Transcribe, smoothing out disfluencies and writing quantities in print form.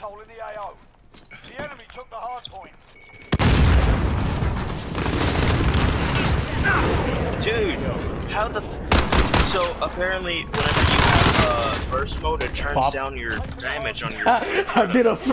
hole in the AO. The enemy took the hard point. Dude, how the so apparently whenever you have burst mode, it turns down your damage on your I did a